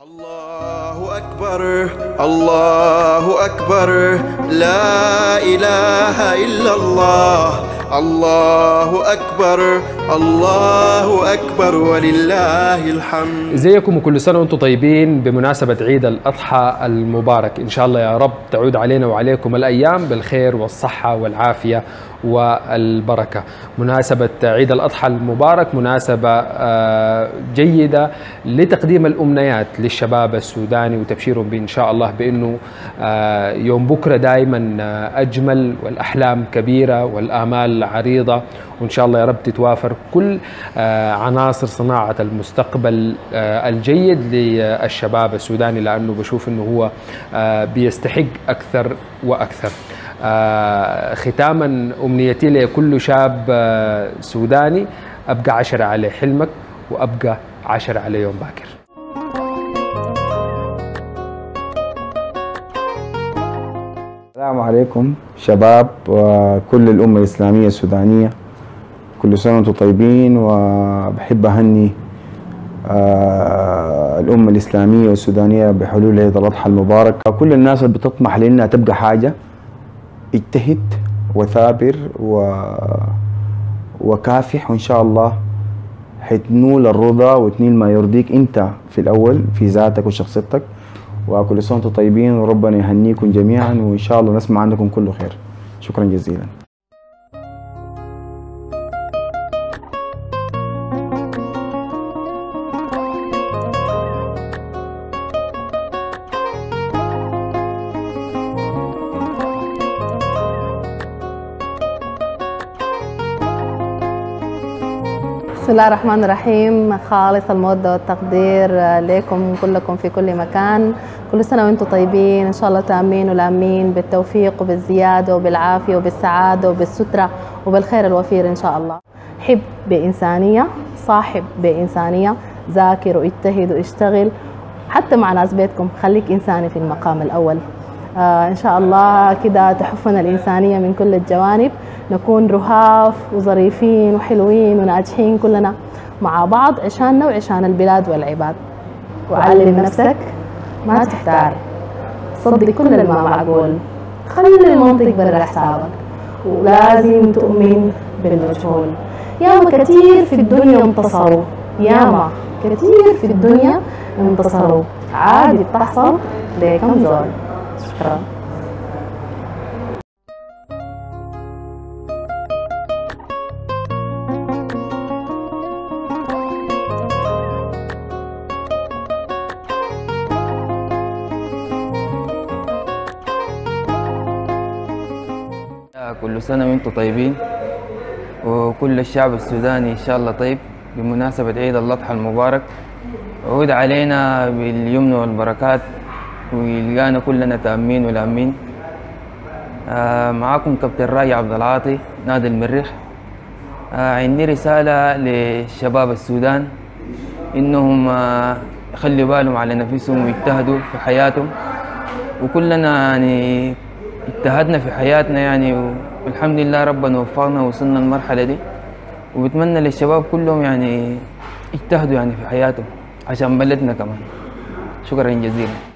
الله أكبر الله أكبر لا إله إلا الله الله أكبر الله أكبر ولله الحمد. ازيكم وكل سنة وانتم طيبين بمناسبة عيد الأضحى المبارك. إن شاء الله يا رب تعود علينا وعليكم الأيام بالخير والصحة والعافية والبركة. مناسبة عيد الأضحى المبارك مناسبة جيدة لتقديم الأمنيات للشباب السوداني وتبشيرهم بإن شاء الله بأنه يوم بكرة دائما أجمل والأحلام كبيرة والآمال عريضة، وإن شاء الله يا رب تتوافر كل عناصر صناعة المستقبل الجيد للشباب السوداني، لأنه بشوف أنه هو بيستحق أكثر وأكثر. ختاما أمنيتي لكل شاب سوداني، أبقى 10 على حلمك وأبقى 10 على يوم باكر. السلام عليكم شباب وكل الأمة الإسلامية السودانية، كل سنة وانتم طيبين. وبحب أهني الأمة الإسلامية والسودانية بحلول عيد الأضحى المبارك. كل الناس اللي بتطمح لأنها تبقى حاجة، اجتهد وثابر وكافح، وإن شاء الله حتنول الرضا وتنيل ما يرضيك أنت في الأول في ذاتك وشخصيتك. وكل سنة وانتم طيبين وربنا يهنيكم جميعا، وإن شاء الله نسمع عنكم كل خير. شكرا جزيلا. بسم الله الرحمن الرحيم. خالص المودة والتقدير لكم كلكم في كل مكان. كل سنة وانتم طيبين، ان شاء الله تامين ولامين بالتوفيق وبالزيادة وبالعافية وبالسعادة وبالسترة وبالخير الوفير ان شاء الله. حب بإنسانية، صاحب بإنسانية، ذاكر واجتهد واشتغل حتى مع ناس بيتكم، خليك إنساني في المقام الأول. إن شاء الله كده تحفنا الإنسانية من كل الجوانب، نكون رهاف وظريفين وحلوين وناجحين كلنا مع بعض عشاننا وعشان البلاد والعباد. وعلم نفسك ما تحتار، صدق كل الما معقول، خلي المنطق برا حسابك، ولازم تؤمن بالمجهول. ياما كتير في الدنيا انتصروا، ياما كتير في الدنيا انتصروا، عادي بتحصل لكم زول. شكرا. كل سنة وانتم طيبين، وكل الشعب السوداني إن شاء الله طيب بمناسبة عيد الأضحى المبارك. عود علينا باليمن والبركات ويلقانا كلنا تامين ولامين. معاكم كابتن راجع عبد العاطي نادي المريخ. عندي رسالة لشباب السودان إنهم يخلوا بالهم على نفسهم ويجتهدوا في حياتهم، وكلنا يعني اجتهدنا في حياتنا يعني، والحمد لله ربنا وفقنا ووصلنا المرحلة دي. وبتمنى للشباب كلهم يعني يجتهدوا يعني في حياتهم عشان بلدنا كمان. شكرا جزيلا.